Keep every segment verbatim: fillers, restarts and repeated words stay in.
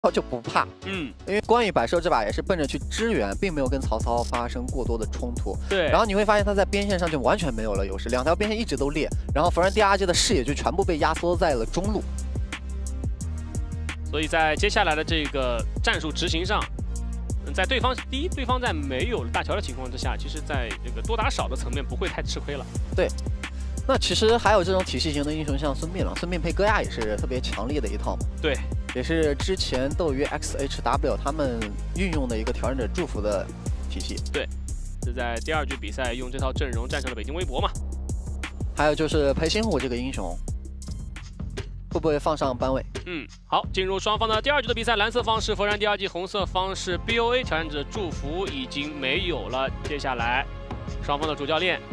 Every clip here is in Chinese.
就不怕， 嗯， 因为关羽百兽这把也是奔着去支援，并没有跟曹操发生过多的冲突。 对， 然后你会发现他在边线上就完全没有了优势，两条边线一直都裂，然后弗兰迪亚基的视野就全部被压缩在了中路。 所以在接下来的这个战术执行上，在对方第一，对方在没有大乔的情况之下，其实在这个多打少的层面不会太吃亏了。 对。 那其实还有这种体系型的英雄，像孙膑了，孙膑配戈亚也是特别强力的一套嘛。 对， 也是之前斗鱼 X H W 他们运用的一个挑战者祝福的体系。 对，是在第二局比赛用这套阵容战胜了北京微博嘛。 还有就是裴星虎这个英雄，会不会放上班位？ 嗯，好，进入双方的第二局的比赛，蓝色方是佛山第二季，红色方是 B O A 挑战者祝福已经没有了。接下来，双方的主教练。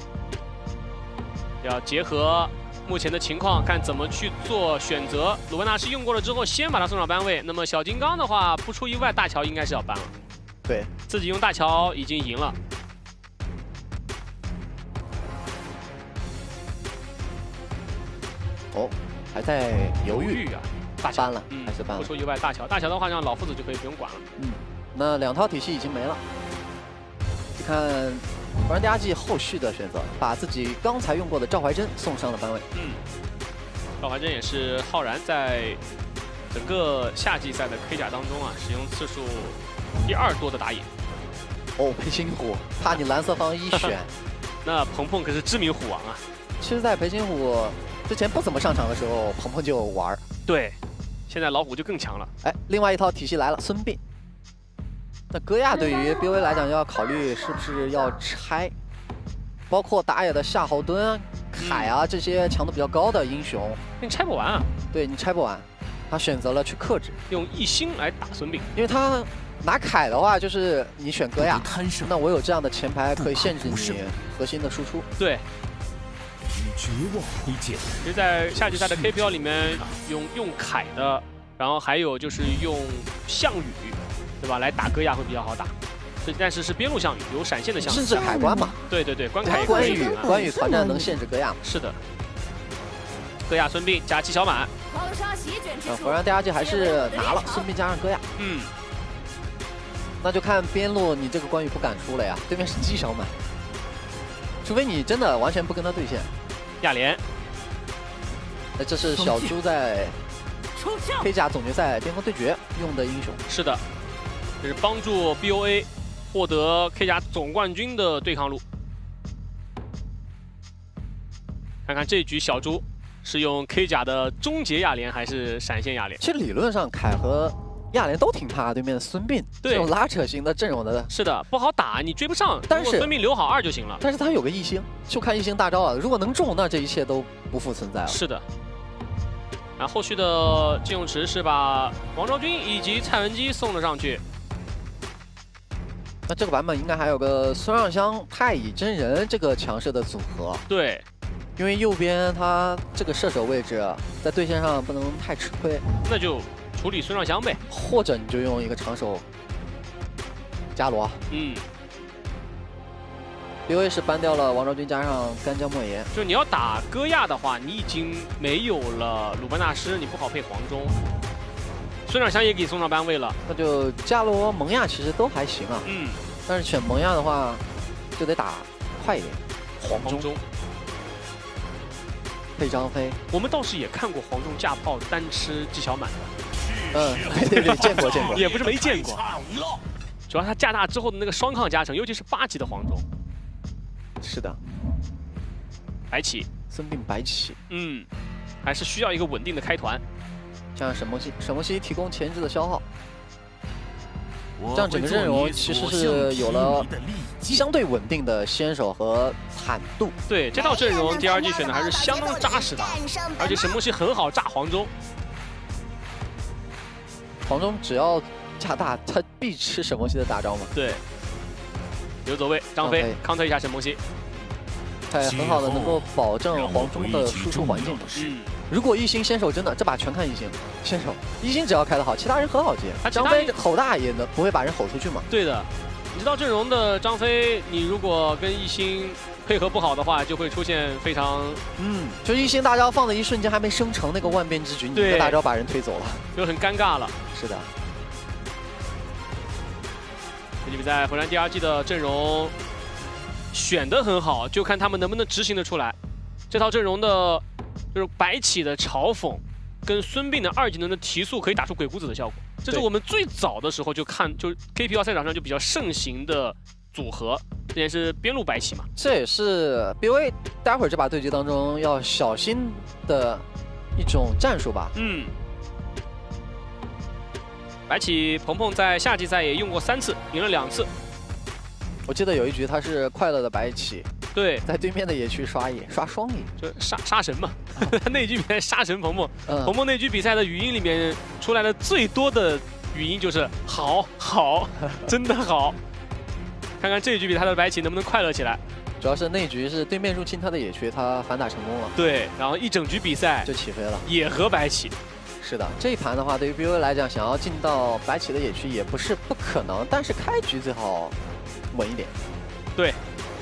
要结合目前的情况，看怎么去做选择。鲁班纳是用过了之后，先把他送上班位。那么小金刚的话，不出意外，大乔应该是要搬了。 对， 自己用大乔已经赢了。 哦，还在犹豫啊，大乔搬了，嗯、还是搬了。 不出意外，大乔，大乔的话，让老夫子就可以不用管了。 嗯，那两套体系已经没了。你看。 弗兰迪亚季后续的选择，把自己刚才用过的赵怀真送上了班位。 嗯，赵怀真也是浩然在整个夏季赛的 K 甲当中啊，使用次数第二多的打野。 哦，裴星虎，怕你蓝色方一选。 那鹏鹏可是知名虎王啊。 其实，在裴星虎之前不怎么上场的时候，鹏鹏就玩。 对，现在老虎就更强了。 哎，另外一套体系来了，孙膑。 那戈亚对于 B O A 来讲，要考虑是不是要拆，包括打野的夏侯惇、凯啊这些强度比较高的英雄， 你拆不完啊。 对你拆不完，他选择了去克制， 用一星来打孙膑， 因为他拿凯的话，就是你选戈亚，那我有这样的前排可以限制你核心的输出。 对。绝望推荐。其实，在夏季赛的 K P L 里面，用用凯的，然后还有就是用项羽。 对吧？来打戈亚会比较好打，但是是边路项羽，有闪现的项羽， 甚至海关嘛。 对对对，关凯也关羽关羽团战能限制戈亚。 是的。戈亚孙膑加七小满。 呃，果然第二季还是拿了孙膑加上戈亚。 嗯。 那就看边路你这个关羽不敢出了呀，对面是七小满，除非你真的完全不跟他对线。 亚连。 那这是小猪在 K 甲总决赛巅峰对决用的英雄。 是的。 这是帮助 B O A 获得 K 甲总冠军的对抗路。看看这一局小猪是用 K 甲的终结亚连还是闪现亚连？ 其实理论上凯和亚连都挺怕对面的孙膑这种拉扯型的阵容的。 是的，不好打，你追不上。但是孙膑留好二就行了。 但是他有个一星，就看一星大招了。如果能中，那这一切都不复存在了。 是的。 然后后续的金泳池是把王昭君以及蔡文姬送了上去。 那这个版本应该还有个孙尚香、太乙真人这个强势的组合。 对， 因为右边他这个射手位置在对线上不能太吃亏， 那就处理孙尚香呗， 或者你就用一个长手伽罗。 嗯 ，B O A 是搬掉了王昭君加上干将莫邪。 就你要打戈亚的话，你已经没有了鲁班纳师，你不好配黄忠。 孙尚香也给送上班位了， 那就伽罗、蒙亚其实都还行啊。 嗯， 但是选蒙亚的话，就得打快一点。黄忠配张飞， 我们倒是也看过黄忠架炮单吃纪晓满的。 嗯，对对对，见过见过， 也不是没见过。主要他架大之后的那个双抗加成，尤其是八级的黄忠。 是的， 白起， 孙膑白起， 嗯，还是需要一个稳定的开团。 像沈梦溪，沈梦溪提供前置的消耗，这样整个阵容其实是有了相对稳定的先手和坦度。 对，这套阵容 D R G 选的还是相当扎实的，而且沈梦溪很好炸黄忠。 黄忠只要架大，他必吃沈梦溪的大招嘛。 对，游走位张飞 counter 一下沈梦溪， 他也很好的能够保证黄忠的输出环境。 嗯。 如果一星先手真的这把全看一星，先手一星只要开得好，其他人很好接。张飞吼大也能不会把人吼出去嘛？ 对的， 你知道阵容的张飞，你如果跟一星配合不好的话，就会出现非常嗯，就一星大招放的一瞬间还没生成那个万变之局，你一个大招把人推走了， 就很尴尬了。 是的。 这局比赛佛山第二季的阵容选得很好，就看他们能不能执行得出来。这套阵容的，就是白起的嘲讽，跟孙膑的二技能的提速可以打出鬼谷子的效果。这是我们最早的时候就看，就 K P L 赛场上就比较盛行的组合。之前是边路白起嘛， 这也是 B O A 待会儿这把对局当中要小心的一种战术吧。 嗯。白起鹏鹏在夏季赛也用过三次，赢了两次。 我记得有一局他是快乐的白起， 对， 在对面的野区刷野，刷双野， 就杀杀神嘛。那局比赛杀神鹏鹏， 嗯、 鹏鹏那局比赛的语音里面出来的最多的语音就是好好，真的好。看看这一局比他的白起能不能快乐起来。 主要是那局是对面入侵他的野区，他反打成功了。 对，然后一整局比赛就起飞了， 野和白起。 是的，这一盘的话，对于 B O A 来讲，想要进到白起的野区也不是不可能，但是开局最好稳一点。 对，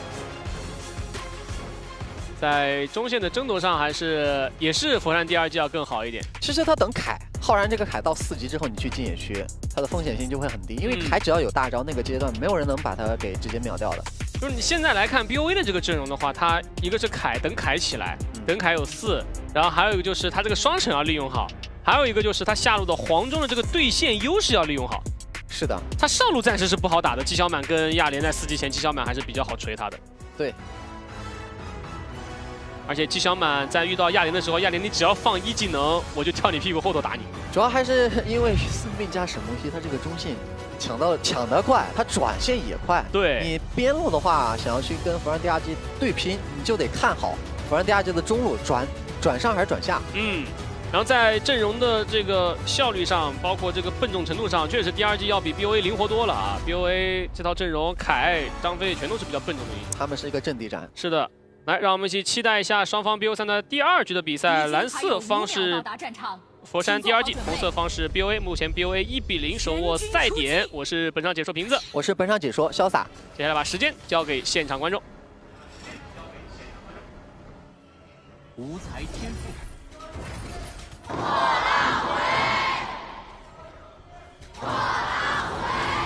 在中线的争夺上，还是也是佛山第二季要更好一点。 其实他等凯浩然这个凯到四级之后，你去进野区，他的风险性就会很低，因为嗯、 凯只要有大招，那个阶段没有人能把他给直接秒掉的。 就是你现在来看 B O A 的这个阵容的话，他一个是凯等凯起来， 嗯、 等凯有四，然后还有一个就是他这个双城要利用好。还有一个就是他下路的黄忠的这个对线优势要利用好。 是的， 他上路暂时是不好打的。纪晓满跟亚莲在四级前，纪晓满还是比较好锤他的。 对。 而且纪晓满在遇到亚莲的时候，亚莲你只要放一技能，我就跳你屁股后头打你。 主要还是因为孙膑加沈梦溪，他这个中线抢到抢得快，他转线也快。 对。 你边路的话，想要去跟佛山第二季对拼，你就得看好佛山第二季的中路转转上还是转下。 嗯。然后在阵容的这个效率上，包括这个笨重程度上，确实第二季要比 B O A 灵活多了啊 ！B O A 这套阵容，凯、张飞全都是比较笨重的英雄。 他们是一个阵地战。 是的，来，让我们一起期待一下双方 B O 三的第二局的比赛。蓝色方是佛山第二季，红色方是 B O A。目前 B O A 一比零手握赛点。我是本场解说瓶子， 我是本场解说潇洒。 接下来把时间交给现场观众。 无才天赋。 火大会，火大会，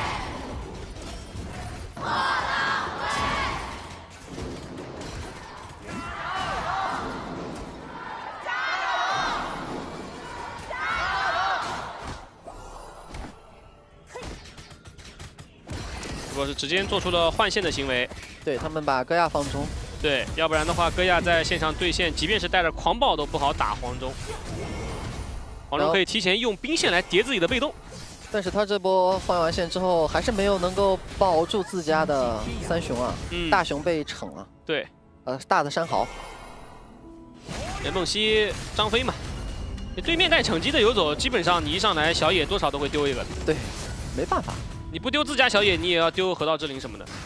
火大会！加油！加油！ 不过是直接做出了换线的行为， 对他们把戈亚放中。 对，要不然的话，戈亚在线上对线，即便是带着狂暴都不好打黄忠。黄忠可以提前用兵线来叠自己的被动， 但是他这波换完线之后，还是没有能够保住自家的三雄啊。嗯，大雄被惩了。 对， 呃，大的山豪。 任梦溪、张飞嘛，你对面带惩击的游走，基本上你一上来小野多少都会丢一个。 对，没办法， 你不丢自家小野，你也要丢河道之灵什么的。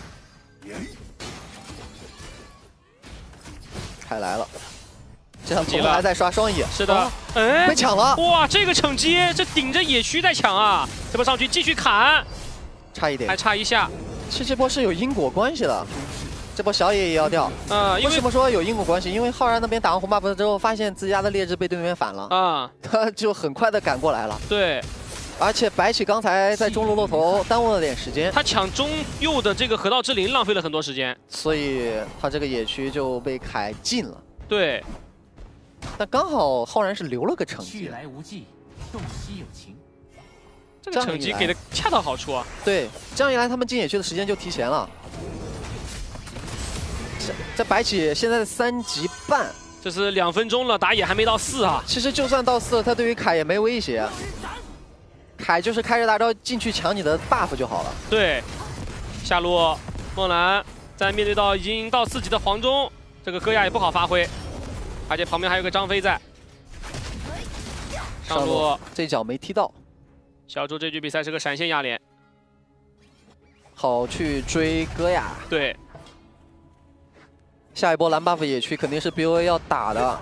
凯来了。这场鹏还在刷双野， 是的，哦、哎， 被抢了！ 哇，这个惩击，这顶着野区在抢啊！这波上去继续砍， 差一点， 还差一下。 其实这波是有因果关系的，这波小野也要掉。 啊、 嗯，为什么说有因果关系？因为浩然那边打完红 buff 之后，发现自家的劣质被对面反了，啊、嗯，他就很快的赶过来了。 对， 而且白起刚才在中路落头耽误了点时间， 他抢中右的这个河道之灵浪费了很多时间， 所以他这个野区就被凯禁了。 对。 但刚好浩然是留了个惩击， 去来无迹，洞悉有情。 这个惩击给的恰到好处啊！ 对，这样一来他们进野区的时间就提前了。这这白起现在三级半， 这是两分钟了，打野还没到四啊。 其实就算到四，他对于凯也没威胁。凯就是开着大招进去抢你的 buff 就好了。 对，下路梦兰在面对到已经到四级的黄忠，这个戈亚也不好发挥。而且旁边还有个张飞在，上路这一脚没踢到。 小猪这局比赛是个闪现亚莲， 好去追戈亚。 对， 下一波蓝 buff 野区肯定是 B O A 要打的。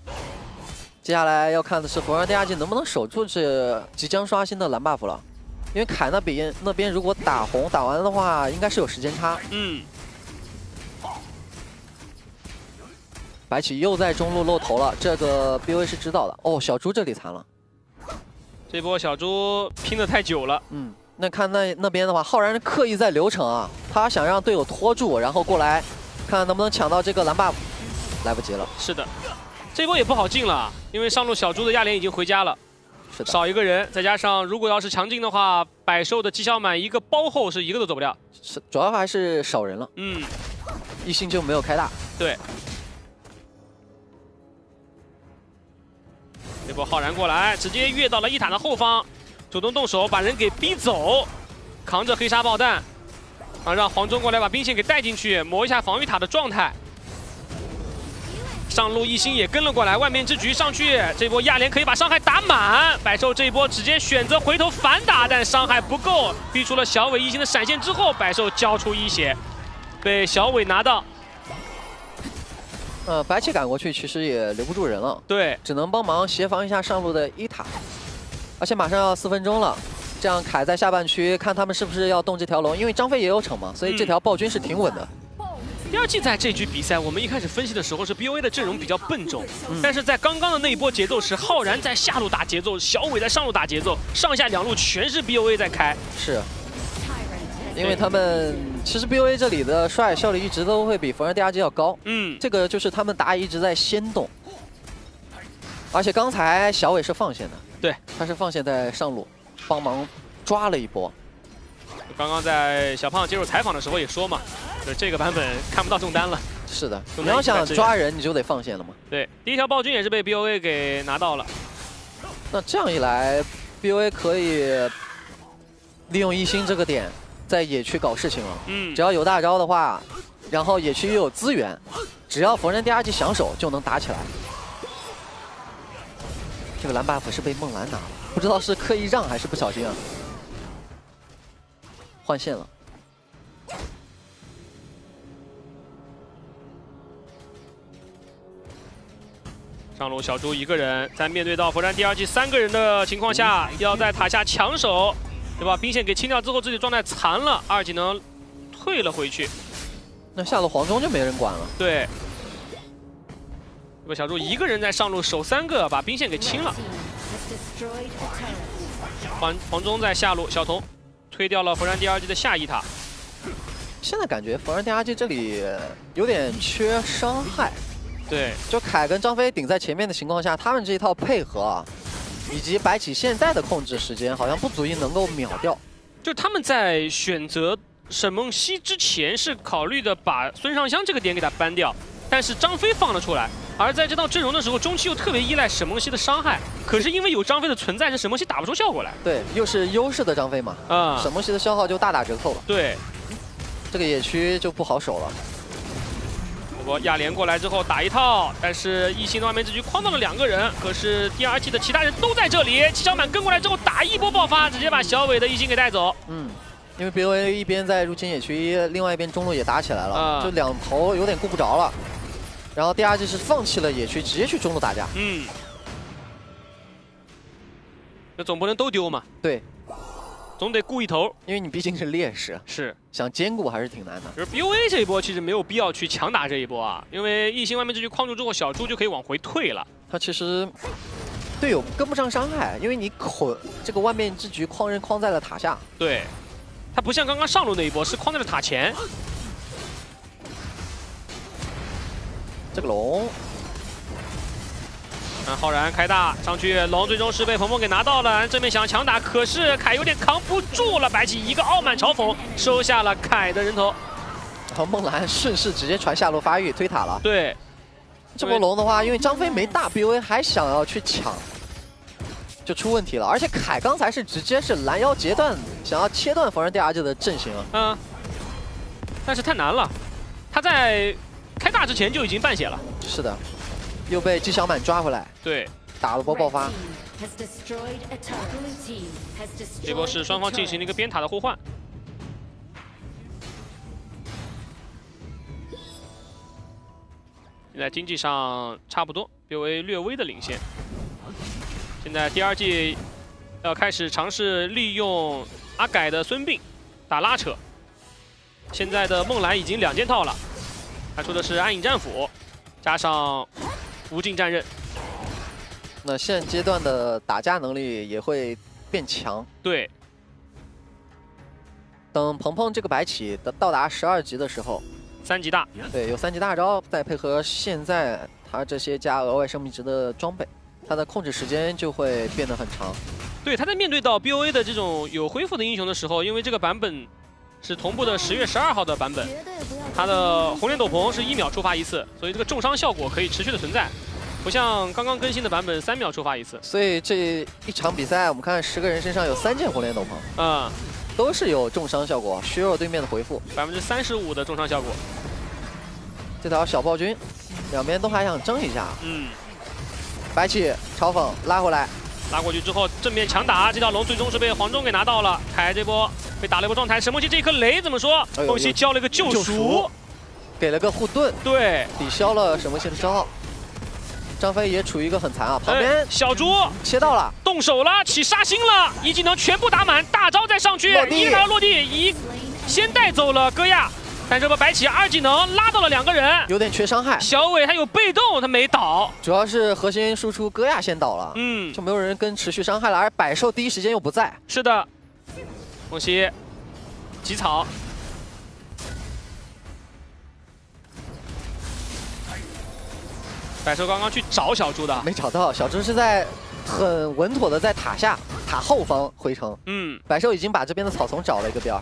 接下来要看的是佛山第二季能不能守住这即将刷新的蓝 buff 了。 因为凯那边那边如果打红打完的话，应该是有时间差。 嗯。 白起又在中路露头了，这个 B O A 是知道的。哦，小猪这里残了。 这波小猪拼得太久了。 嗯。 那看那那边的话，浩然刻意在流程啊，他想让队友拖住，然后过来，看看能不能抢到这个蓝 buff， 来不及了。 是的，这波也不好进了，因为上路小猪的亚莲已经回家了， 是的， 少一个人，再加上如果要是强进的话，百兽的纪晓满一个包后是一个都走不掉。 是，主要还是少人了。 嗯， 一星就没有开大。 对。这波浩然过来，直接跃到了一塔的后方。 主动动手把人给逼走，扛着黑沙爆弹，啊，让黄忠过来把兵线给带进去，磨一下防御塔的状态。上路一星也跟了过来，万面之局上去，这波亚莲可以把伤害打满。百兽这一波直接选择回头反打，但伤害不够，逼出了小伟一星的闪现之后，百兽交出一血，被小伟拿到。 呃，白起赶过去其实也留不住人了， 对， 只能帮忙协防一下上路的一塔。 而且马上要四分钟了，这样凯在下半区看他们是不是要动这条龙，因为张飞也有惩嘛，所以这条暴君是挺稳的。 嗯、第二季在这局比赛，我们一开始分析的时候是 B O A 的阵容比较笨重，嗯、但是在刚刚的那一波节奏是浩然在下路打节奏，小伟在上路打节奏，上下两路全是 B O A 在开。 是，因为他们其实 B O A 这里的刷野效率一直都会比佛山 D R G 要高，嗯，这个就是他们打野一直在先动，而且刚才小伟是放线的。 对， 他是放线在上路，帮忙抓了一波。 刚刚在小胖接受采访的时候也说嘛，就是这个版本看不到中单了。 是的，你要想抓人，你就得放线了嘛。 对，第一条暴君也是被 B O A 给拿到了。 那这样一来 ，B O A 可以利用一星这个点，在野区搞事情了。嗯，只要有大招的话，然后野区又有资源，只要佛山 D R G 响手就能打起来。 这个蓝 buff 是被梦蓝拿了，不知道是刻意让还是不小心啊。换线了， 上路小猪一个人，在面对到佛山 D R G 三个人的情况下，要在塔下抢手，对吧？兵线给清掉之后，自己状态残了，二技能退了回去。 那下路黄忠就没人管了。 对。 这个小猪一个人在上路守三个，把兵线给清了。黄黄忠在下路，小童推掉了佛山 D R G 的下一塔。 现在感觉佛山 D R G 这里有点缺伤害。 对， 就凯跟张飞顶在前面的情况下，他们这一套配合啊，以及白起现在的控制时间，好像不足以能够秒掉。 就他们在选择沈梦溪之前，是考虑的把孙尚香这个点给他搬掉，但是张飞放了出来。 而在这套阵容的时候，中期又特别依赖沈梦溪的伤害，可是因为有张飞的存在，这沈梦溪打不出效果来。 对，又是优势的张飞嘛，啊、嗯，沈梦溪的消耗就大打折扣了。 对， 这个野区就不好守了。 不过亚莲过来之后打一套，但是一星的外面之局框到了两个人，可是第二季的其他人都在这里，纪晓满跟过来之后打一波爆发，直接把小伟的一星给带走。 嗯，因为 B O A 一边在入侵野区，另外一边中路也打起来了，嗯、就两头有点顾不着了。 然后第二季是放弃了野区，直接去中路打架。 嗯，那总不能都丢嘛。 对， 总得顾一头， 因为你毕竟是劣势， 是想兼顾还是挺难的。 就是 B O A 这一波其实没有必要去强打这一波啊，因为一星外面这局框住之后，小猪就可以往回退了。 他其实队友跟不上伤害，因为你捆这个万变之局框人框在了塔下。 对，他不像刚刚上路那一波是框在了塔前。 这个龙， 啊，浩然开大上去，龙最终是被鹏鹏给拿到了。正面想强打，可是凯有点扛不住了。白起一个傲慢嘲讽，收下了凯的人头。 然后梦兰顺势直接传下路发育推塔了。 对， 这波龙的话，因为张飞没大 B O A 还想要去抢，就出问题了。而且凯刚才是直接是拦腰截断，想要切断佛山 D R G 的阵型。 嗯，但是太难了，他在。 开大之前就已经半血了， 是的，又被纪晓满抓回来， 对， 打了波爆发。 这波是双方进行了一个边塔的互换。现在经济上差不多，B O A略微的领先。现在第二季要开始尝试利用阿改的孙膑打拉扯。现在的梦蓝已经两件套了，他出的是暗影战斧，加上无尽战刃。 那现阶段的打架能力也会变强。 对。 等鹏鹏这个白起的到达十二级的时候， 三级大， 对，有三级大招，再配合现在他这些加额外生命值的装备，他的控制时间就会变得很长。 对，他在面对到 B O A 的这种有恢复的英雄的时候，因为这个版本是同步的十月十二号的版本，他的红莲斗篷是一秒触发一次，所以这个重伤效果可以持续的存在，不像刚刚更新的版本三秒触发一次。 所以这一场比赛，我们看十个人身上有三件红莲斗篷。 嗯。 都是有重伤效果，削弱对面的回复， 百分之三十五的重伤效果。 这条小暴君，两边都还想争一下。 嗯， 白起嘲讽拉回来， 拉过去之后正面强打，这条龙最终是被黄忠给拿到了。凯这波被打了一波状态，沈梦溪这一颗雷怎么说？ 哎、 梦溪交了一个救赎， 给了个护盾， 对， 抵消了沈梦溪的消耗。 张飞也处于一个很惨啊，旁边、 哎、小猪切到了， 动手了，起杀心了，一技能全部打满，大招再上去，一条落地，一先带走了戈亚，但这波白起二技能拉到了两个人， 有点缺伤害。 小伟他有被动，他没倒， 主要是核心输出戈亚先倒了， 嗯， 就没有人跟持续伤害了，而百兽第一时间又不在。 是的，梦溪疾草。 百兽刚刚去找小猪的， 没找到。小猪是在很稳妥的在塔下、塔后方回城。 嗯， 百兽已经把这边的草丛找了一个边儿。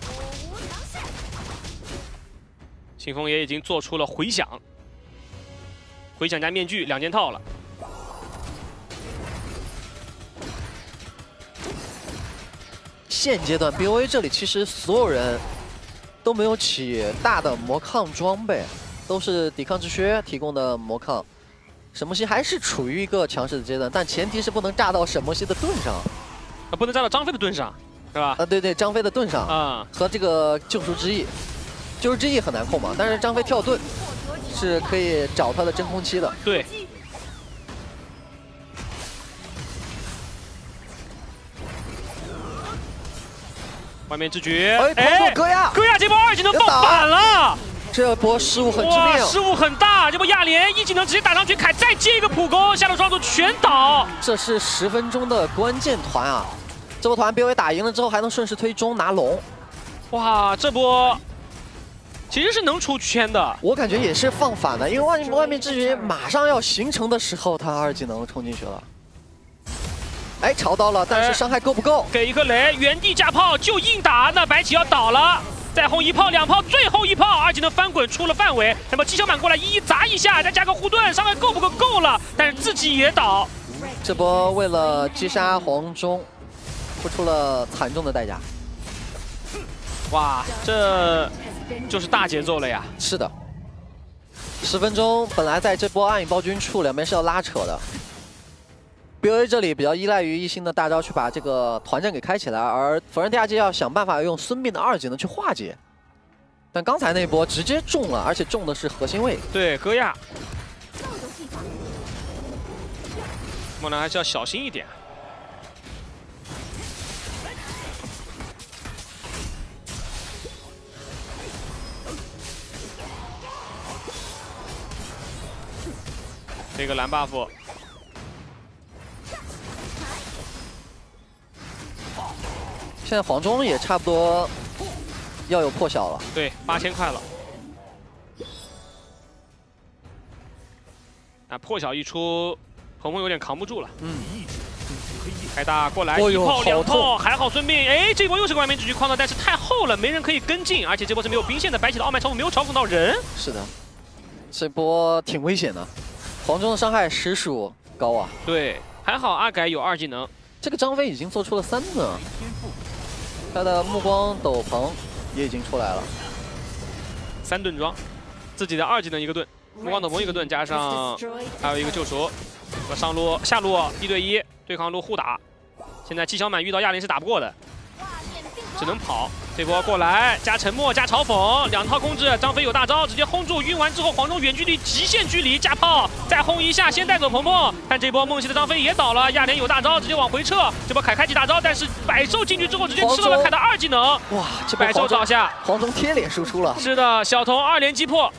清风也已经做出了回响，回响加面具两件套了。 现阶段 B O A 这里其实所有人都没有起大的魔抗装备，都是抵抗之靴提供的魔抗。 沈梦溪还是处于一个强势的阶段，但前提是不能炸到沈梦溪的盾上， 啊，不能炸到张飞的盾上，是吧？ 啊，对对，张飞的盾上啊， 和这个救赎之翼，救赎之翼很难控嘛，但是张飞跳盾是可以找他的真空期的。 对。外面之举， 哎，戈亚， 戈亚这波二技能爆反了。 这波失误很致命， 失误很大。这波亚莲一技能直接打上去，凯再接一个普攻，下路双族全倒。 这是十分钟的关键团啊！这波团 B O A 打赢了之后，还能顺势推中拿龙。 哇，这波其实是能出圈的。 我感觉也是放反的，因为外外面之局马上要形成的时候，他二技能冲进去了。哎，朝到了，但是伤害够不够？ 给一颗雷，原地架炮就硬打，那白起要倒了。 再轰一炮，两炮，最后一炮，二技能翻滚出了范围。那么纪晓满过来一一砸一下，再加个护盾，伤害够不够？够了，但是自己也倒。 这波为了击杀黄忠，付出了惨重的代价。 哇，这就是大节奏了呀！ 是的，十分钟本来在这波暗影暴君处两边是要拉扯的。 B O A 这里比较依赖于一星的大招去把这个团战给开起来，而弗兰蒂亚界要想办法用孙膑的二技能去化解。但刚才那波直接中了，而且中的是核心位。 对，戈亚。莫兰还是要小心一点。这个蓝 buff。 现在黄忠也差不多要有破晓了， 对，八千块了。啊，破晓一出，鹏鹏有点扛不住了。嗯，开大过来，一炮两炮，还好孙膑。哎，这波又是个外面之局框到，但是太厚了，没人可以跟进，而且这波是没有兵线的，白起的傲慢超风没有嘲讽到人。 是的，这波挺危险的，黄忠的伤害实属高啊。 对，还好阿改有二技能。 这个张飞已经做出了三盾啊。 他的目光斗篷也已经出来了， 三盾装，自己的二技能一个盾，目光斗篷一个盾，加上还有一个救赎。上路下路一对一对抗路互打，现在纪晓满遇到亚林是打不过的，只能跑。 这波过来加沉默加嘲讽，两套控制，张飞有大招，直接轰住，晕完之后黄忠远距离极限距离加炮，再轰一下，先带走鹏鹏。看这波梦溪的张飞也倒了，亚莲有大招，直接往回撤。这波凯开启大招，但是百兽进去之后直接吃了凯的二技能， 哇，这百兽倒下， 黄忠贴脸输出了。 是的，小童二连击破。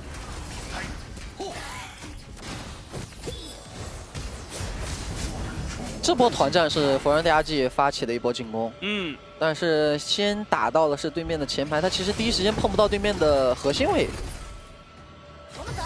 这波团战是佛山 D R G 发起的一波进攻， 嗯， 但是先打到的是对面的前排，他其实第一时间碰不到对面的核心位。 我们走。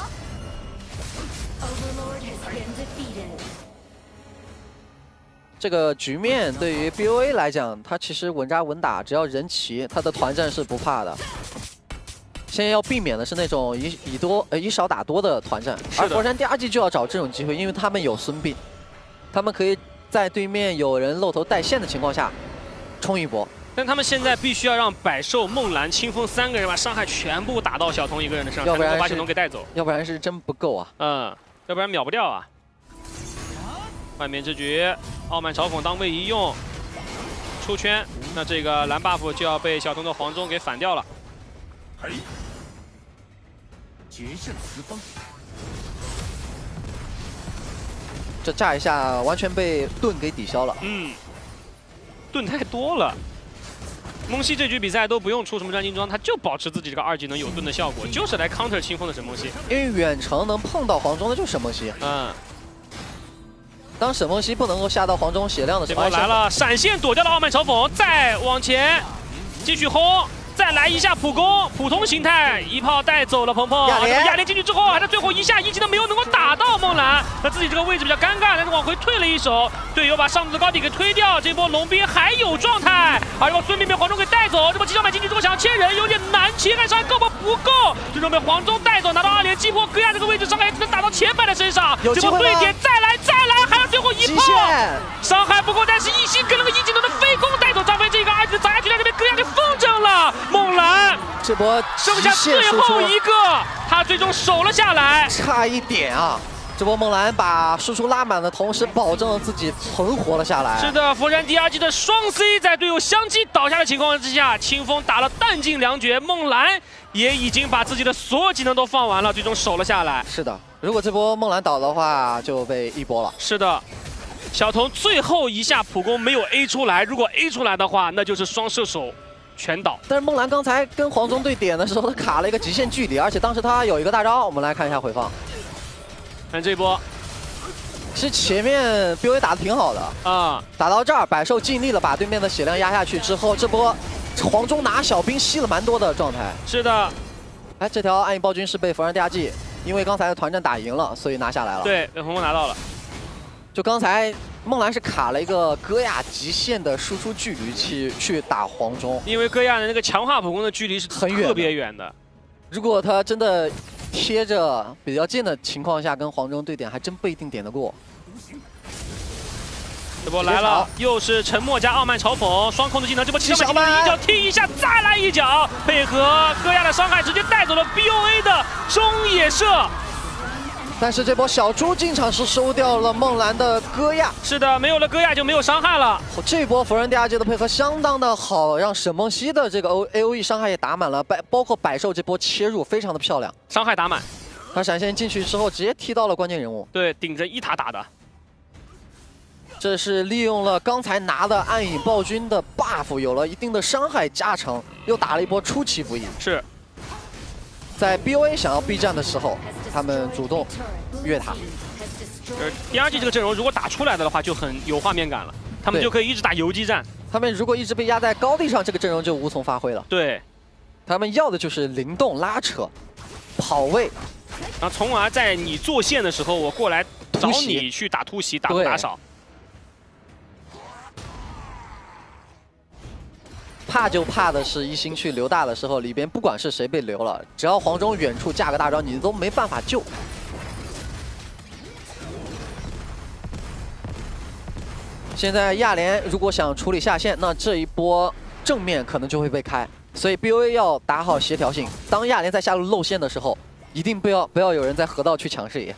这个局面对于 B O A 来讲，他其实稳扎稳打，只要人齐，他的团战是不怕的。现在要避免的是那种以以多呃以少打多的团战，而佛山 D R G 就要找这种机会，因为他们有孙膑，他们可以。 在对面有人露头带线的情况下，冲一波。 但他们现在必须要让百兽、梦蓝、清风三个人把伤害全部打到小童一个人的身上， 要不然把小童给带走。 要不然是真不够啊。 嗯，要不然秒不掉啊。外面这局傲慢嘲讽当位移用，出圈，那这个蓝 buff 就要被小童的黄忠给反掉了。 决胜四方。 这炸一下，完全被盾给抵消了。 嗯，盾太多了。梦溪这局比赛都不用出什么战金装，他就保持自己这个二技能有盾的效果，就是来 counter 清风的沈梦溪。 因为远程能碰到黄忠的就是沈梦溪。 嗯。 当沈梦溪不能够下到黄忠血量的时候， 这波来了，闪现躲掉了傲慢嘲讽，再往前继续轰。 再来一下普攻，普通形态一炮带走了鹏鹏。 亚莲亚莲进去之后，还是最后一下一技能没有能够打到梦蓝，那自己这个位置比较尴尬，但是往回退了一手，队友把上路的高地给推掉。这波龙兵还有状态，而这波孙膑被黄忠给带走。这波激将版进去之后想要切人有点难切，看伤害够不不够，最终被黄忠带走，拿到二连击破。戈亚这个位置伤害只能打到前排的身上。这波对点再来再来，还要最后一炮，伤害不够，但是一心跟了个一技能的飞攻带走张飞，这个二技能砸下去，让这边戈亚给风筝了。 梦蓝这波剩下最后一个，他最终守了下来， 差一点啊！这波梦蓝把输出拉满的同时，保证了自己存活了下来。 是的，佛山 D R G 的双 C 在队友相继倒下的情况之下，清风打了弹尽粮绝，梦蓝也已经把自己的所有技能都放完了，最终守了下来。 是的，如果这波梦蓝倒的话，就被一波了。 是的。 小童最后一下普攻没有 A 出来，如果 A 出来的话，那就是双射手全倒。 但是梦蓝刚才跟黄忠对点的时候，他卡了一个极限距离，而且当时他有一个大招，我们来看一下回放。 看这波， 其实前面 B O A 打的挺好的啊、嗯，打到这儿，百兽尽力了把对面的血量压下去之后，这波黄忠拿小兵吸了蛮多的状态。 是的， 哎，这条暗影暴君是被佛山 D R G 因为刚才的团战打赢了，所以拿下来了。 对，被鹏鹏拿到了。 就刚才梦蓝是卡了一个戈亚极限的输出距离去去打黄忠， 因为戈亚的那个强化普攻的距离是很远，特别远的。 如果他真的贴着比较近的情况下跟黄忠对点，还真不一定点得过。 这波来了，又是沉默加傲慢嘲讽双控制技能，这波七小曼一脚踢一下，再来一脚，配合戈亚的伤害，直接带走了 B O A 的中野射。 但是这波小猪进场是收掉了梦蓝的戈亚。 是的，没有了戈亚就没有伤害了。 这波佛山 D R G 的配合相当的好，让沈梦溪的这个 O A O E 伤害也打满了，百包括百兽这波切入非常的漂亮， 伤害打满。 他闪现进去之后直接踢到了关键人物。 对，顶着一塔打的。 这是利用了刚才拿的暗影暴君的 buff， 有了一定的伤害加成，又打了一波出其不意。 是。 在 B O A 想要避战的时候，他们主动越塔。 呃 ，D R G 这个阵容如果打出来的话，就很有画面感了。他们就可以一直打游击战。 他们如果一直被压在高地上，这个阵容就无从发挥了。 对， 他们要的就是灵动、拉扯、跑位， 然后从而在你做线的时候，我过来找你去打突袭，打多打少。 怕就怕的是一星去留大的时候，里边不管是谁被留了，只要黄忠远处架个大招，你都没办法救。现在亚莲如果想处理下线，那这一波正面可能就会被开，所以 B O A 要打好协调性。当亚莲在下路露线的时候，一定不要不要有人在河道去抢视野。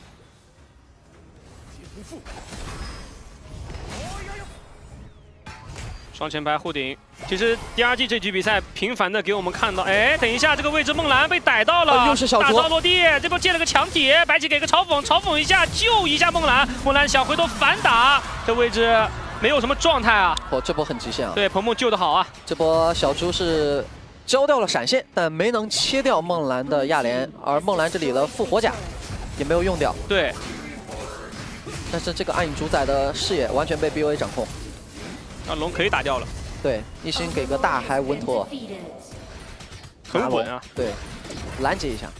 双前排护顶。其实 D R G 这局比赛频繁的给我们看到，哎，等一下这个位置梦兰被逮到了， 哦、又是小大招落地，这波借了个强铁，白起给个嘲讽，嘲讽一下救一下梦兰，梦兰想回头反打，这位置没有什么状态啊。 哦，这波很极限啊。 对，鹏鹏救的好啊。 这波小猪是交掉了闪现，但没能切掉梦兰的亚莲，而梦兰这里的复活甲也没有用掉。 对。 但是这个暗影主宰的视野完全被 B O A 掌控。 那龙可以打掉了。对， 一心给个大还稳妥， 很稳啊。 对，拦截一下。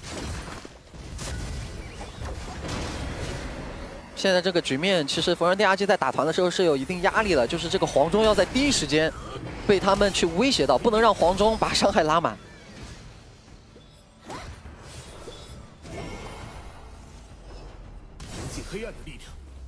现在这个局面，其实佛人 D R G 在打团的时候是有一定压力的，就是这个黄忠要在第一时间被他们去威胁到，不能让黄忠把伤害拉满。 无尽黑暗的力量。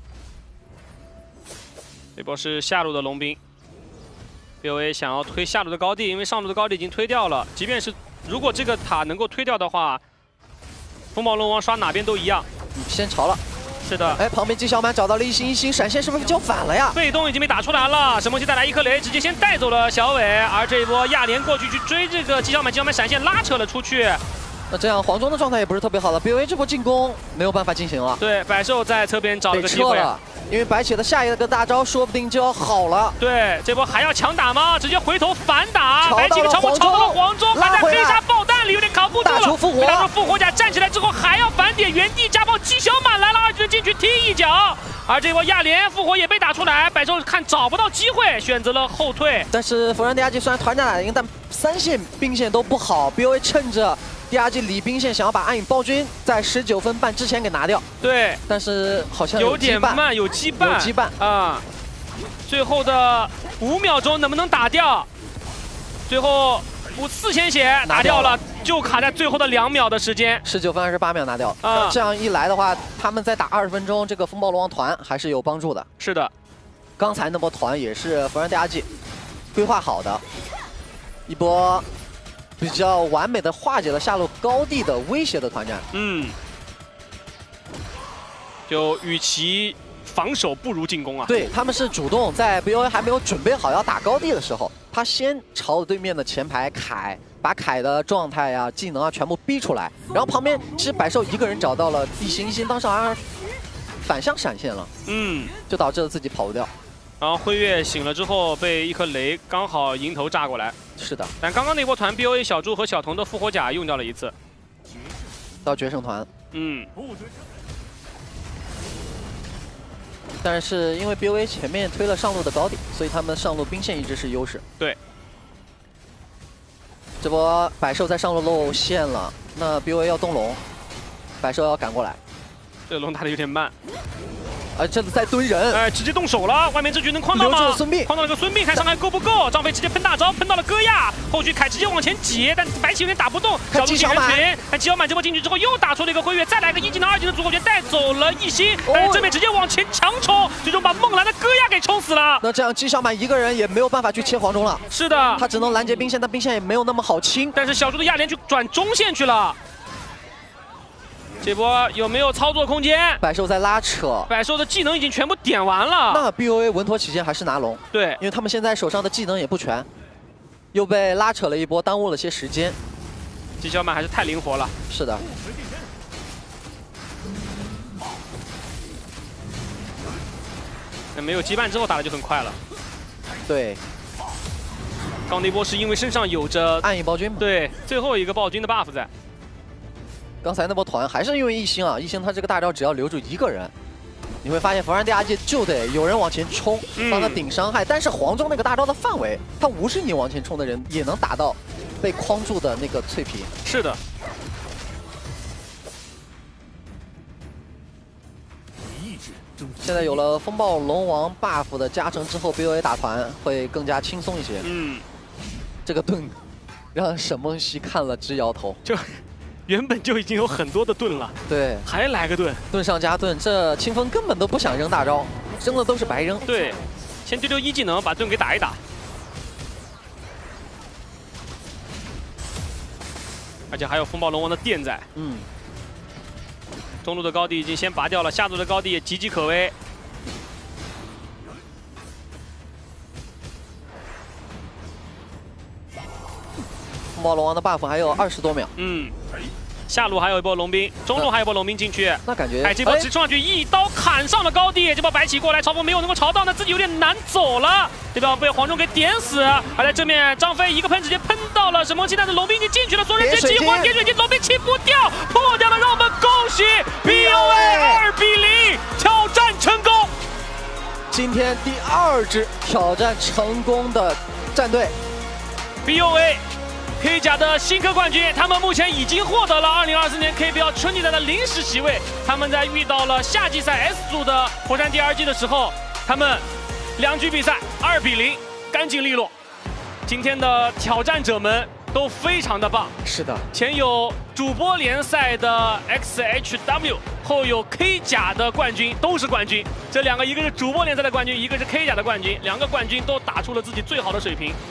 这波是下路的龙兵 ，B O A 想要推下路的高地，因为上路的高地已经推掉了。即便是如果这个塔能够推掉的话，风暴龙王刷哪边都一样。 先朝了。 是的， 哎，旁边纪晓满找到了一星一星，闪现是不是交反了呀？ 被动已经被打出来了，神魔系带来一颗雷，直接先带走了小伟，而这一波亚莲过去去追这个纪晓满，纪晓满闪现拉扯了出去。 那这样黄忠的状态也不是特别好的 ，B O A 这波进攻没有办法进行了。 对，百兽在侧边找了个机会了，因为白起的下一个大招说不定就要好了。 对，这波还要强打吗？直接回头反打，白起的长矛朝到了黄忠，还在飞沙爆弹里有点扛不住了。 大出复活， 大出复活甲站起来之后还要反点，原地加爆，纪晓满来了，二级的进去踢一脚。 而这波亚莲复活也被打出来，百兽看找不到机会，选择了后退。 但是佛山 D R G 虽然团战打赢，但三线兵线都不好 ，B O A 趁着 D R G 离兵线想要把暗影暴君在十九分半之前给拿掉。 对， 但是好像有点慢，有羁绊， 有羁绊啊！最后的五秒钟能不能打掉？最后五四千血打掉了。 就卡在最后的两秒的时间， 十九分二十八秒拿掉。啊，这样一来的话，他们再打二十分钟，这个风暴龙王团还是有帮助的。 是的， 刚才那波团也是佛山 D R G 规划好的，一波比较完美的化解了下路高地的威胁的团战。 嗯，就与其防守不如进攻啊。 对，他们是主动在 B O A 还没有准备好要打高地的时候，他先朝对面的前排凯。 把凯的状态呀、技能啊全部逼出来，然后旁边其实百兽一个人找到了一星，一星当时好像反向闪现了， 嗯， 就导致了自己跑不掉。 然后辉月醒了之后被一颗雷刚好迎头炸过来。 是的， 但刚刚那波团 B O A 小猪和小童的复活甲用掉了一次， 到决胜团。 嗯， 但是因为 B O A 前面推了上路的高地，所以他们上路兵线一直是优势。 对。 这波百兽在上路露线了，那 B O A 要动龙，百兽要赶过来。 这个龙打的有点慢， 啊，这里在堆人， 哎，直接动手了。外面这局能框到吗？ 留住了孙膑， 框到了个孙膑，看伤害够不够？张飞直接喷大招，喷到了戈亚，后续凯直接往前挤，但白起有点打不动。小猪进人群，但纪晓满这波进去之后又打出了一个辉月，再来个一技能、二技能组合拳带走了一星，但是正面直接往前强冲，最终把梦兰的戈亚给冲死了。 那这样纪晓满一个人也没有办法去切黄忠了。 是的， 他只能拦截兵线，但兵线也没有那么好清。 但是小猪的亚莲去转中线去了。 这波有没有操作空间？ 百兽在拉扯， 百兽的技能已经全部点完了。 那 B O A 稳妥起见还是拿龙， 对， 因为他们现在手上的技能也不全，又被拉扯了一波，耽误了些时间。 纪晓满还是太灵活了。 是的。 那没有羁绊之后打的就很快了。 对。 刚那波是因为身上有着暗影暴君嘛？ 对，最后一个暴君的 buff 在。 刚才那波团还是因为一星啊，一星他这个大招只要留住一个人，你会发现佛山 D R G 就得有人往前冲，帮他顶伤害。嗯、但是黄忠那个大招的范围，他无视你往前冲的人也能打到被框住的那个脆皮。 是的。 现在有了风暴龙王 buff 的加成之后 ，B O A 打团会更加轻松一些。 嗯， 这个盾让沈梦溪看了直摇头。 就。 原本就已经有很多的盾了， 对， 还来个盾， 盾上加盾，这清风根本都不想扔大招，扔的都是白扔。 对，先丢丢一技能，把盾给打一打。而且还有风暴龙王的电在， 嗯。 中路的高地已经先拔掉了，下路的高地也岌岌可危。 风暴龙王的 buff 还有二十多秒。 嗯。 下路还有一波龙兵，中路还有一波龙兵进去。 那感觉， 哎，这波直接冲上去，一刀砍上了高地。这波白起过来，朝风没有能够朝到，那自己有点难走了。这边被黄忠给点死，而在正面张飞一个喷直接喷到了沈梦溪，但是龙兵已经进去了，所有人直接激活点水晶，龙兵清不掉，破掉了，让我们恭喜 B O A 二比零挑战成功。 今天第二支挑战成功的战队 B O A。 K 甲的新科冠军，他们目前已经获得了二零二四年 K P L 春季赛的临时席位。他们在遇到了夏季赛 S 组的火山第二季的时候，他们两局比赛二比零，干净利落。今天的挑战者们都非常的棒。 是的， 前有主播联赛的 X H W， 后有 K 甲的冠军，都是冠军。这两个，一个是主播联赛的冠军，一个是 K 甲的冠军，两个冠军都打出了自己最好的水平。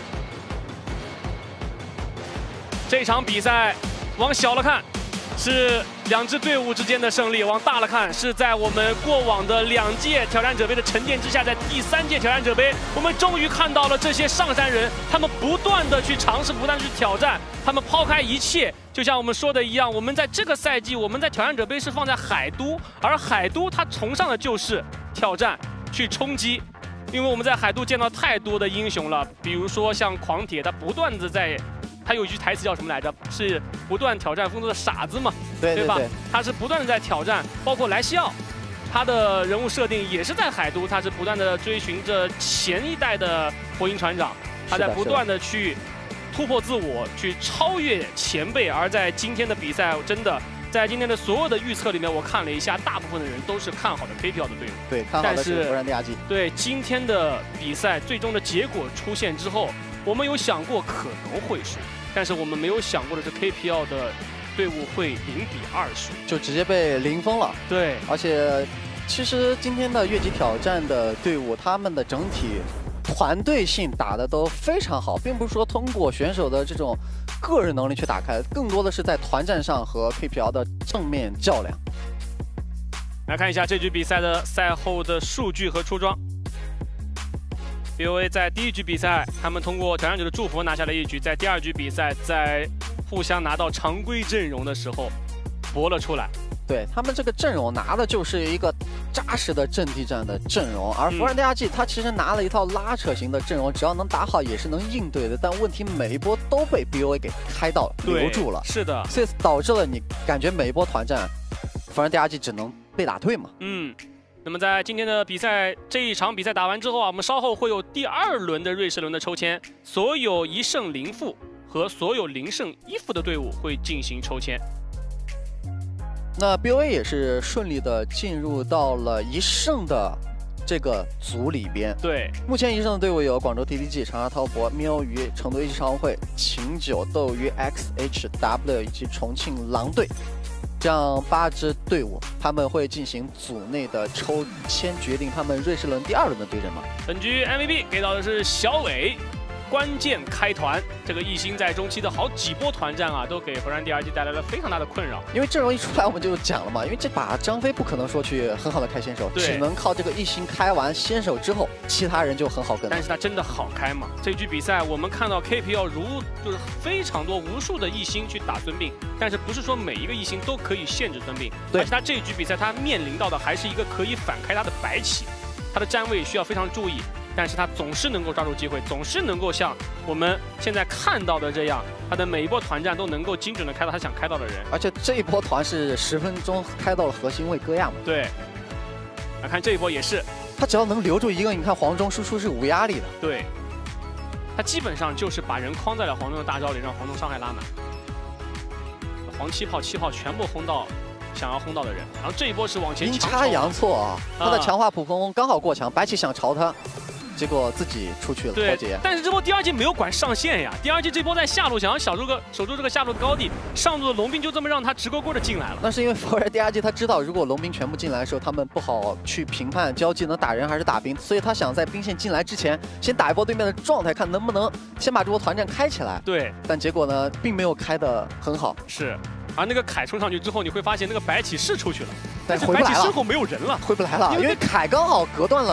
这场比赛，往小了看，是两支队伍之间的胜利；往大了看，是在我们过往的两届挑战者杯的沉淀之下，在第三届挑战者杯，我们终于看到了这些上山人，他们不断的去尝试，不断地去挑战，他们抛开一切，就像我们说的一样，我们在这个赛季，我们在挑战者杯是放在海都，而海都它崇尚的就是挑战，去冲击。 因为我们在海都见到太多的英雄了，比如说像狂铁，他不断的在，他有一句台词叫什么来着？是不断挑战风中的傻子嘛， 对对对吧？他是不断的在挑战，包括莱西奥，他的人物设定也是在海都，他是不断的追寻着前一代的火影船长，他在不断的去突破自我，去超越前辈。而在今天的比赛，真的。 在今天的所有的预测里面，我看了一下，大部分的人都是看好的 K P L 的队伍。 对，看好的是火山第二季。 对，今天的比赛最终的结果出现之后，我们有想过可能会输，但是我们没有想过的是 K P L 的队伍会零比二输， 就直接被零封了。 对， 而且其实今天的越级挑战的队伍，他们的整体团队性打的都非常好，并不是说通过选手的这种。 个人能力去打开，更多的是在团战上和 K P L 的正面较量。 来看一下这局比赛的赛后的数据和出装。B O A 在第一局比赛，他们通过挑战者的祝福拿下了一局；在第二局比赛，在互相拿到常规阵容的时候，搏了出来。 对他们这个阵容拿的就是一个扎实的阵地战的阵容，而佛山第二季他其实拿了一套拉扯型的阵容，只要能打好也是能应对的。但问题每一波都被 B O A 给开到留住了， 是的， 所以导致了你感觉每一波团战，佛山第二季只能被打退嘛。 嗯，那么在今天的比赛这一场比赛打完之后啊，我们稍后会有第二轮的瑞士轮的抽签，所有一胜零负和所有零胜一负的队伍会进行抽签。 那 B O A 也是顺利的进入到了一胜的这个组里边。 对， 目前一胜的队伍有广州 T T G、长沙滔搏、喵鱼、成都一级商会、秦九、斗鱼、X H W 以及重庆狼队，这样八支队伍，他们会进行组内的抽签，决定他们瑞士轮第二轮的对阵嘛。 本局 M V P 给到的是小伟。 关键开团，这个一星在中期的好几波团战啊，都给佛山第二季带来了非常大的困扰。 因为阵容一出来，我们就讲了嘛，因为这把张飞不可能说去很好的开先手，只能靠这个一星开完先手之后，其他人就很好跟。 但是他真的好开吗？这局比赛我们看到 K P L 如就是非常多无数的一星去打孙膑，但是不是说每一个一星都可以限制孙膑？ 对， 而且他这一局比赛他面临到的还是一个可以反开他的白起，他的站位需要非常注意。 但是他总是能够抓住机会，总是能够像我们现在看到的这样，他的每一波团战都能够精准的开到他想开到的人。 而且这一波团是十分钟开到了核心位戈亚嘛。 对。来看这一波也是， 他只要能留住一个，你看黄忠输出是无压力的。 对。他基本上就是把人框在了黄忠的大招里，让黄忠伤害拉满。黄七炮、七炮全部轰到想要轰到的人，然后这一波是往前阴差阳错啊，他的强化普攻刚好过墙，白起想朝他。 结果自己出去了脱节， 但是这波第二季没有管上线呀。第二季这波在下路想要守住个守住这个下路的高地，上路的龙兵就这么让他直勾勾的进来了。 那是因为佛人第二季他知道，如果龙兵全部进来的时候，他们不好去评判交际能打人还是打兵，所以他想在兵线进来之前，先打一波对面的状态，看能不能先把这波团战开起来。 对， 但结果呢，并没有开得很好。 是，而那个凯冲上去之后，你会发现那个白起是出去了， 但回不来了， 身后没有人了， 回不来了，因为凯刚好隔断了。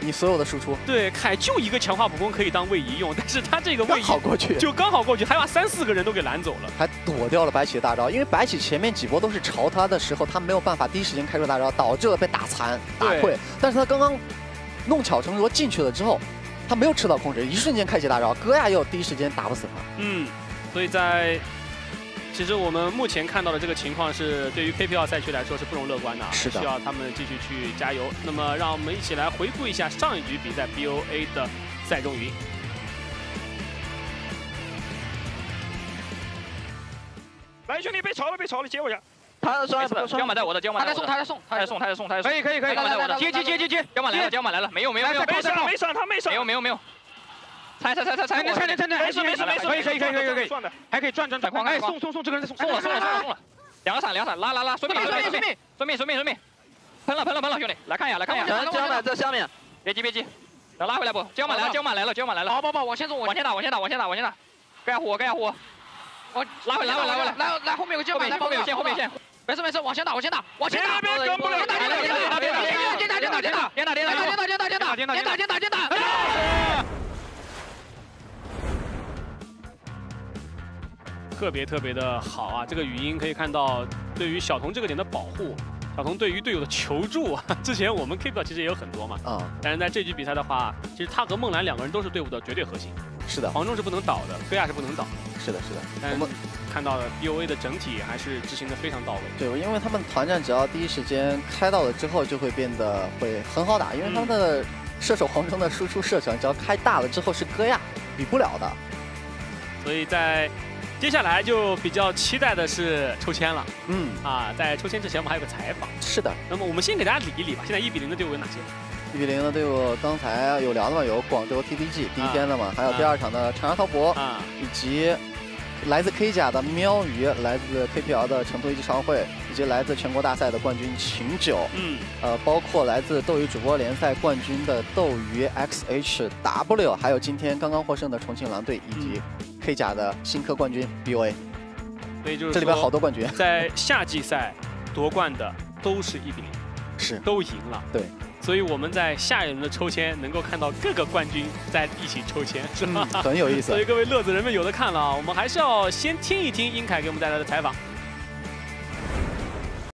你所有的输出。 对，凯就一个强化补攻可以当位移用，但是他这个位移好过去， 就刚好过去，还把三四个人都给拦走了， 还躲掉了白起的大招。因为白起前面几波都是朝他的时候，他没有办法第一时间开出大招，导致了被打残打溃。但是他刚刚弄巧成拙进去了之后，他没有吃到控制，一瞬间开启大招，戈亚又第一时间打不死他。 嗯，所以在。 其实我们目前看到的这个情况是，对于 K P L 赛区来说是不容乐观的， 是的， 需要他们继续去加油。那么，让我们一起来回顾一下上一局比赛 B O A 的赛中语音。 来，兄弟，被炒了，被炒了，接我一下。 他的双的，江马在我的，江马他在送，他在送， 他在送，他在送，他在送。可以，可以，可以。 来来来， 接接接接接，江马来了，江马来了，没有没有没有， 没上没上，他没上， 没有没有没有。 踩踩踩踩踩！ 踩踩踩踩！没事没事没事， 可以可以可以可以可以，还可以转转转框！ 哎，送送送，这个人送送了送了送了送了，两个闪两个闪，拉拉拉，随便随便随便随便随便随便，喷了喷了喷了，兄弟，来看一下来看一下。 江马在下面， 别急别急，要拉回来不？江马来了江马来了江马来了。 好，宝宝，往前走， 往前打往前打往前打往前打，盖下护盖下护， 我拉回来拉回来拉回来， 来来后面有个江马， 后面有线后面有线， 没事没事，往前打往前打往前打， 别跟不了， 打打打打打打打打打打打打打打点打点打点打点打点打点打点打点打点打。 特别特别的好啊！这个语音可以看到，对于小童这个点的保护，小童对于队友的求助啊，之前我们 K P L 其实也有很多嘛，啊、嗯，但是在这局比赛的话，其实他和梦兰两个人都是队伍的绝对核心。 是的， 黄忠是不能倒的，戈亚是不能倒。 是的，是的。 但我们看到的 B O A 的整体还是执行的非常到位。 对，因为他们团战只要第一时间开到了之后，就会变得会很好打，因为他们的射手黄忠的输出射程只要开大了之后是戈亚比不了的。 所以在 接下来就比较期待的是抽签了，嗯啊，在抽签之前我们还有个采访， 是的。那么我们先给大家理一理吧。现在一比零的队伍有哪些？ 一比零的队伍刚才有聊的嘛，有广州 T D G 第一天的嘛，还有第二场的长沙滔博，啊，以及来自 K 甲的喵鱼，来自 K P L 的成都一级超会，以及来自全国大赛的冠军秦九，嗯，呃，包括来自斗鱼主播联赛冠军的斗鱼 X H W， 还有今天刚刚获胜的重庆狼队，以及 K 甲的新科冠军 B O A。 所以就是这里边好多冠军， 在夏季赛夺冠的都是一比零， 是都赢了。 对。 所以我们在下一轮的抽签能够看到各个冠军在一起抽签，是吧？ 嗯、很有意思。 所以各位乐子人们有的看了啊！我们还是要先听一听英凯给我们带来的采访。